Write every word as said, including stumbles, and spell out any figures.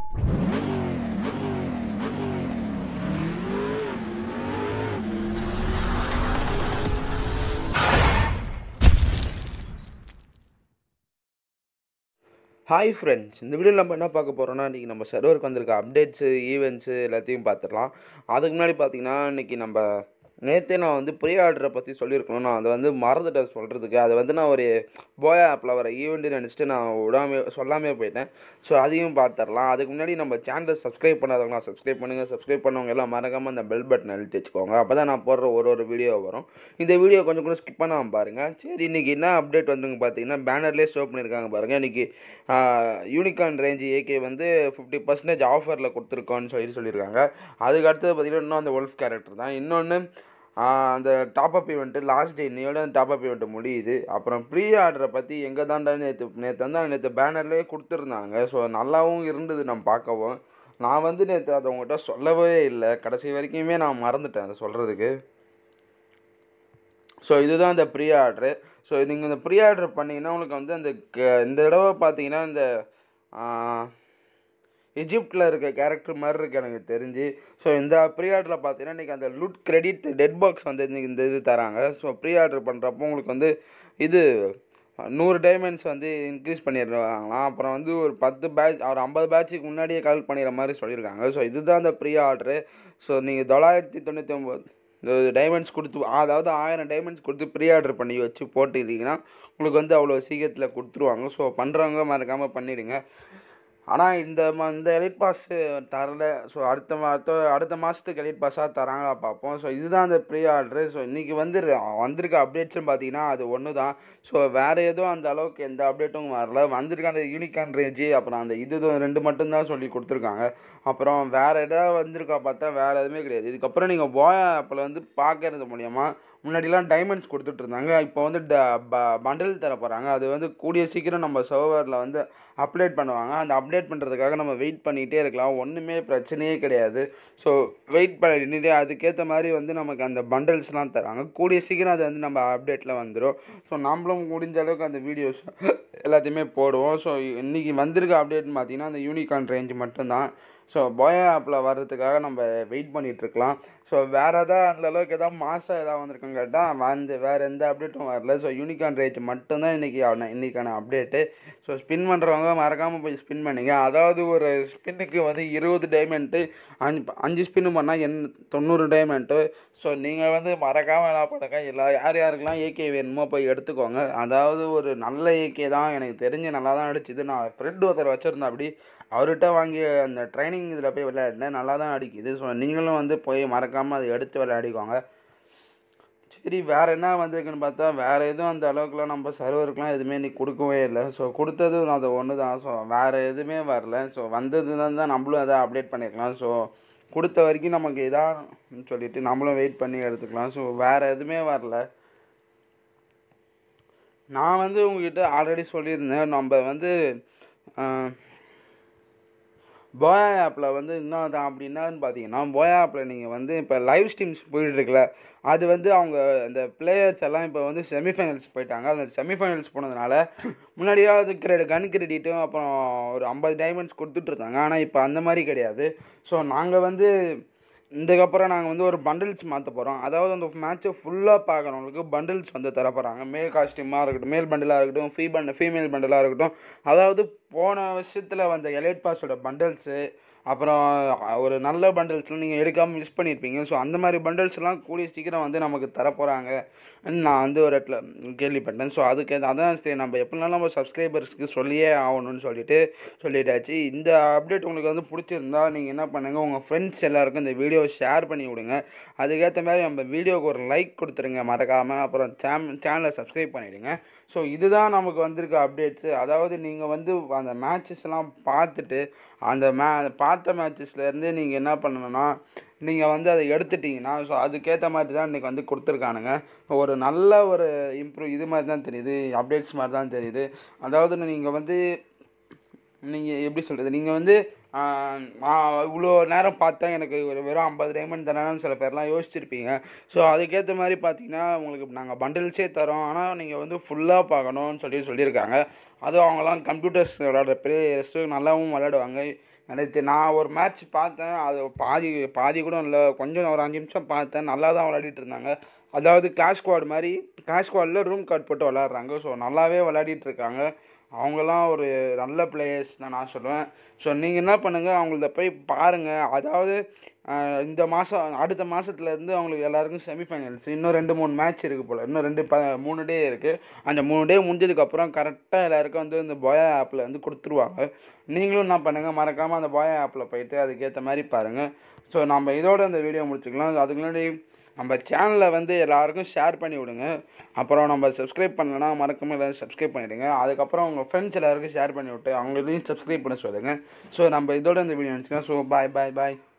Hi friends, இந்த வீடியோவில் நம்ம என்ன பார்க்க போகிறோம்னா, இன்றைக்கி நம்ம சர்வருக்கு வந்திருக்க அப்டேட்ஸு ஈவெண்ட்ஸு எல்லாத்தையும் பார்த்துடலாம். அதுக்கு முன்னாடி பார்த்தீங்கன்னா, இன்றைக்கி நம்ம நேற்றே நான் வந்து ப்ரீ ஆர்டரை பற்றி சொல்லியிருக்கணும். நான் அதை வந்து மறந்துட்டேன் சொல்கிறதுக்கு. அதை வந்து நான் ஒரு போயா ஆப்பில் வர ஈவெண்ட்டு நினச்சிட்டு நான் விடாமல் சொல்லாமே போயிட்டேன். ஸோ அதையும் பார்த்துடலாம். அதுக்கு முன்னாடி நம்ம சேனலை சப்ஸ்கிரைப் பண்ணாதவங்களா சப்ஸ்கிரைப் பண்ணுங்கள். சப்ஸ்கிரைப் பண்ணவங்க எல்லாம் மறக்காமல் அந்த பெல் பட்டன் அழுத்தி வச்சுக்கோங்க. அப்போ தான் நான் போடுற ஒரு ஒரு வீடியோ வரும். இந்த வீடியோ கொஞ்சம் கூட ஸ்கிப் பண்ணாமல் பாருங்கள். சரி, இன்றைக்கி என்ன அப்டேட் வந்துங்க பார்த்தீங்கன்னா, பேனர்லேயே ஷோ பண்ணியிருக்காங்க பாருங்கள். இன்றைக்கி யூனிகார்ன் ரேஞ்சு ஏகே வந்து ஃபிஃப்டி பர்சன்டேஜ் ஆஃபரில் கொடுத்துருக்கோன்னு சொல்லி சொல்லியிருக்காங்க. அதுக்கு அடுத்தது பார்த்திங்கன்னா இன்னும் அந்த ஒல்ஃப் கேரக்டர் தான். இன்னொன்று அந்த டாப்அப் ஈவெண்ட்டு லாஸ்ட் டே இன்னையோட அந்த டாப்அப் ஈவெண்ட்டு முடியுது. அப்புறம் ப்ரீ ஆர்டரை பற்றி எங்கே தாண்டா நேற்று நேற்று வந்து நேற்று பேனர்லேயே கொடுத்துருந்தாங்க. ஸோ நல்லாவும் இருந்தது நம்ம பார்க்கவும். நான் வந்து நேற்று அதை உங்கள்கிட்ட சொல்லவே இல்லை. கடைசி வரைக்குமே நான் மறந்துட்டேன் அதை சொல்கிறதுக்கு. ஸோ இதுதான் இந்த ப்ரீ ஆர்டரு. ஸோ நீங்கள் இந்த ப்ரீ ஆர்டர் பண்ணிங்கன்னா உங்களுக்கு வந்து அந்த இந்த தடவை பார்த்தீங்கன்னா இந்த எஜிப்டில் இருக்க கேரக்டர் மாதிரி இருக்குது எனக்கு தெரிஞ்சு. ஸோ இந்த ப்ரீ ஆர்டரில் பார்த்தீங்கன்னா இன்றைக்கி அந்த லுட் கிரெடிட் டெட் பாக்ஸ் வந்து இந்த இது தராங்க. ஸோ ப்ரீ ஆர்டர் பண்ணுறப்போ உங்களுக்கு வந்து இது நூறு டைமண்ட்ஸ் வந்து இன்க்ரீஸ் பண்ணிடுறாங்களாம். அப்புறம் வந்து ஒரு பத்து பேட்ச் ஒரு ஐம்பது பேட்சுக்கு முன்னாடியே கலெக்ட் பண்ணிடுற மாதிரி சொல்லியிருக்காங்க. ஸோ இதுதான் அந்த ப்ரீ ஆர்டரு. ஸோ நீங்கள் தொள்ளாயிரத்தி தொண்ணூற்றி ஒம்பது டைமண்ட்ஸ் கொடுத்து, அதாவது ஆயிரம் டைமண்ட்ஸ் கொடுத்து ப்ரீ ஆர்டர் பண்ணி வச்சு போட்டுக்கிட்டிங்கன்னா உங்களுக்கு வந்து அவ்வளோ சீக்கிரத்தில் கொடுத்துருவாங்க. ஸோ பண்ணுறவங்க மறக்காமல் பண்ணிவிடுங்க. ஆனால் இந்த மா இந்த எலைட் பாஸ் தரல. ஸோ அடுத்த மாத அடுத்த மாதத்துக்கு எலைட் பாஸாக தராங்களா பார்ப்போம். ஸோ இதுதான் அந்த ப்ரீ ஆர்டரு. ஸோ இன்றைக்கி வந்து வந்திருக்க அப்டேட்ஸ்னு பார்த்தீங்கன்னா அது ஒன்று தான். ஸோ வேறு எதுவும் அந்த அளவுக்கு எந்த அப்டேட்டும் வரல. வந்திருக்க அந்த யூனிகார்ன் ரேஞ்சு அப்புறம் அந்த இது ரெண்டு மட்டும்தான் சொல்லி கொடுத்துருக்காங்க. அப்புறம் வேறு எதாவது வந்திருக்கா பார்த்தா வேறு எதுவுமே கிடையாது. இதுக்கப்புறம் நீங்கள் போயா ஆப்பில் வந்து பார்க்கறது மூலயமா முன்னாடிலாம் டைமண்ட்ஸ் கொடுத்துட்ருந்தாங்க. இப்போ வந்து ட ப பண்டில் தர போகிறாங்க. அது வந்து கூடிய சீக்கிரம் நம்ம சர்வரில் வந்து அப்டேட் பண்ணுவாங்க. அந்த அப்டேட் பண்ணுறதுக்காக நம்ம வெயிட் பண்ணிகிட்டே இருக்கலாம். ஒன்றுமே பிரச்சனையே கிடையாது. ஸோ வெயிட் பண்ணிட்டு அதுக்கேற்ற மாதிரி வந்து நமக்கு அந்த பண்டில்ஸ்லாம் தராங்க. கூடிய சீக்கிரம் அது வந்து நம்ம அப்டேட்டில் வந்துடும். ஸோ நம்மளும் முடிஞ்ச அளவுக்கு அந்த வீடியோஸ் எல்லாத்தையுமே போடுவோம். ஸோ இன்றைக்கி வந்திருக்க அப்டேட்னு பார்த்தீங்கன்னா அந்த யூனிகார்ன் ரேஞ்சு மட்டும்தான். ஸோ போயா ஆப்பில் வர்றதுக்காக நம்ம வெயிட் பண்ணிகிட்ருக்கலாம். ஸோ வேறு எதாவது அந்தளவுக்கு எதாவது மாதம் எதாவது வந்திருக்குன்னு கேட்டால் வந்து வேறு எந்த அப்டேட்டும் வரல. ஸோ யூனிகார்ன் ரேஞ்ச் மட்டும்தான் இன்றைக்கி இன்றைக்கான அப்டேட்டு. ஸோ ஸ்பின் பண்ணுறவங்க மறக்காமல் போய் ஸ்பின் பண்ணிங்க. அதாவது ஒரு ஸ்பின்னுக்கு வந்து இருபது டைமண்ட்டு, அஞ்சு அஞ்சு ஸ்பின்னு பண்ணால் என் தொண்ணூறு டைமண்ட்டு. ஸோ நீங்கள் வந்து மறக்காமல் என்ன பண்ணுங்க, எல்லா யார் யாருக்கெல்லாம் ஏகே வேணுமோ போய் எடுத்துக்கோங்க. அதாவது ஒரு நல்ல ஏகே தான், எனக்கு தெரிஞ்சு நல்லா தான் அடிச்சுது. நான் ஃப்ரெண்ட் ஒருத்தர் வச்சுருந்தேன், அப்படி அவர்கிட்ட வாங்கி அந்த ட்ரைனிங் இதில் போய் விளையாடினேன். நல்லா தான் அடிக்குது. ஸோ நீங்களும் வந்து போய் மறக்காமல் அதை எடுத்து விளையாடிக்கோங்க. சரி, வேறு என்ன வந்திருக்குன்னு பார்த்தா வேறு எதுவும் அந்த அளவுக்குலாம் நம்ம சர்வருக்குலாம் எதுவுமே இன்றைக்கி கொடுக்கவே இல்லை. ஸோ கொடுத்ததும் அது ஒன்று தான். ஸோ வேறு எதுவுமே வரல. ஸோ வந்தது தான் நம்மளும் எதாவது அப்டேட் பண்ணியிருக்கலாம். ஸோ கொடுத்த வரைக்கும் நமக்கு இதான்னு சொல்லிவிட்டு நம்மளும் வெயிட் பண்ணி எடுத்துக்கலாம். ஸோ வேறு எதுவுமே வரல. நான் வந்து உங்கள்கிட்ட ஆல்ரெடி சொல்லியிருந்தேன், நம்ம வந்து போயா ஆப்பில் வந்து இன்னும் தான் அப்படின்னான்னு பார்த்தீங்கன்னா, போயா ஆப்பில் நீங்கள் வந்து இப்போ லைவ் ஸ்ட்ரீம்ஸ் போயிட்டுருக்குல, அது வந்து அவங்க அந்த பிளேயர்ஸ் எல்லாம் இப்போ வந்து செமிஃபைனல்ஸ் போயிட்டாங்க. அந்த செமிஃபைனல்ஸ் போனதுனால முன்னாடியாவது கிரெடி கன் கிரெடிட்டும் அப்புறம் ஒரு ஐம்பது டைமண்ட்ஸ் கொடுத்துட்ருந்தாங்க. ஆனால் இப்போ அந்த மாதிரி கிடையாது. ஸோ நாங்கள் வந்து இதுக்கப்புறம் நாங்கள் வந்து ஒரு பண்டில்ஸ் மாற்ற போகிறோம். அதாவது அந்த மேட்ச்சை ஃபுல்லாக பார்க்குறவங்களுக்கு பண்டில்ஸ் வந்து தர போகிறாங்க. மேல் காஸ்டியூமாக இருக்கட்டும், மேல் பண்டிலாக இருக்கட்டும், ஃபீ பண்ட் ஃபீமேல் பண்டிலாக இருக்கட்டும். அதாவது போன வருஷத்தில் வந்த எலைட் பாஸோட பண்டில்ஸு, அப்புறம் ஒரு நல்ல பண்டில்ஸ்லாம் நீங்கள் எடுக்காமல் மிஸ் பண்ணியிருப்பீங்க. ஸோ அந்த மாதிரி பண்டில்ஸ்லாம் கூடிய சீக்கிரம் வந்து நமக்கு தரப்போகிறாங்க நான் வந்து ஒரு இடத்துல கேள்விப்பட்டேன். ஸோ அதுக்கு அதான் சரி, நம்ம எப்படினாலும் நம்ம சப்ஸ்கிரைபர்ஸ்க்கு சொல்லியே ஆகணும்னு சொல்லிட்டு சொல்லிட்டாச்சு. இந்த அப்டேட் உங்களுக்கு வந்து பிடிச்சிருந்தா நீங்கள் என்ன பண்ணுங்கள், உங்கள் ஃப்ரெண்ட்ஸ் எல்லாருக்கும் இந்த வீடியோவை ஷேர் பண்ணி விடுங்க. அதுக்கேற்ற மாதிரி நம்ம வீடியோவுக்கு ஒரு லைக் கொடுத்துருங்க மறக்காமல். அப்புறம் சேம் சேனலை சப்ஸ்கிரைப் பண்ணிவிடுங்க. ஸோ இதுதான் நமக்கு வந்திருக்க அப்டேட்ஸு. அதாவது நீங்கள் வந்து அந்த மேட்சஸ்லாம் பார்த்துட்டு அந்த மே பார்த்த மேட்சஸ்லேருந்து நீங்கள் என்ன பண்ணணுன்னா, நீங்கள் வந்து அதை எடுத்துட்டிங்கன்னா ஸோ அதுக்கேற்ற மாதிரி தான் இன்றைக்கி வந்து கொடுத்துருக்கானுங்க. ஒரு நல்ல ஒரு இம்ப்ரூவ் இது மாதிரி தான் தெரியுது, அப்டேட்ஸ் மாதிரி தான் தெரியுது. அதாவது நீங்கள் வந்து நீங்கள் எப்படி சொல்கிறது, நீங்கள் வந்து இவ்வளோ நேரம் பார்த்தா எனக்கு ஒரு வெறும் ஐம்பது டைமண்ட் தரேன்னு சில பேர்லாம் யோசிச்சிருப்பீங்க. ஸோ அதுக்கேற்ற மாதிரி பார்த்தீங்கன்னா உங்களுக்கு நாங்கள் பண்டில்ஸே தரோம், ஆனால் நீங்கள் வந்து ஃபுல்லாக பார்க்கணுன்னு சொல்லி சொல்லியிருக்காங்க. அதுவும் அவங்களாம் கம்ப்யூட்டர்ஸ் விளையாடுற பிளேயர்ஸு நல்லாவும் விளையாடுவாங்க. நேற்று நான் ஒரு மேட்ச் பார்த்தேன். அது பாதி பாதி கூட இல்லை, கொஞ்சம் ஒரு அஞ்சு நிமிஷம் பார்த்தேன். நல்லா தான் விளையாடிட்டு இருந்தாங்க. அதாவது கிளாஷ் ஸ்குவாட் மாதிரி கிளாஷ் ஸ்குவாடில் ரூம் கார்டு போட்டு விளையாடுறாங்க. ஸோ நல்லாவே விளையாடிட்டு இருக்காங்க. அவங்களாம் ஒரு நல்ல பிளேயர்ஸ் தான் நான் சொல்லுவேன். ஸோ நீங்கள் என்ன பண்ணுங்கள், அவங்கள போய் பாருங்கள். அதாவது இந்த மாதம் அடுத்த மாதத்துலேருந்து அவங்களுக்கு எல்லாருக்கும் செமிஃபைனல்ஸ் இன்னும் ரெண்டு மூணு மேட்ச் இருக்குது போல். இன்னும் ரெண்டு ப மூணு டே இருக்குது. அந்த மூணு டே முடிஞ்சதுக்கப்புறம் கரெக்டாக எல்லாருக்கும் வந்து இந்த booyah ஆப்பில் வந்து கொடுத்துருவாங்க. நீங்களும் என்ன பண்ணுங்கள், மறக்காமல் அந்த booyah ஆப்பில் போய்ட்டு அதுக்கேற்ற மாதிரி பாருங்கள். ஸோ நம்ம இதோட இந்த வீடியோ முடிச்சுக்கலாம். அதுக்கு முன்னாடி நம்ம சேனலை வந்து எல்லாருக்கும் ஷேர் பண்ணி விடுங்க. அப்புறம் நம்ம சப்ஸ்கிரைப் பண்ணலன்னா மறக்காமல் எல்லோரும் சப்ஸ்கிரைப் பண்ணிவிடுங்க. அதுக்கப்புறம் உங்கள் ஃப்ரெண்ட்ஸ் எல்லாருக்கும் ஷேர் பண்ணி விட்டு அவங்களையும் சப்ஸ்கிரைப் பண்ண சொல்லுங்கள். ஸோ நம்ம இதோட இந்த வீடியோ முடிச்சுக்கலாம். ஸோ பாய் பாய் பாய்.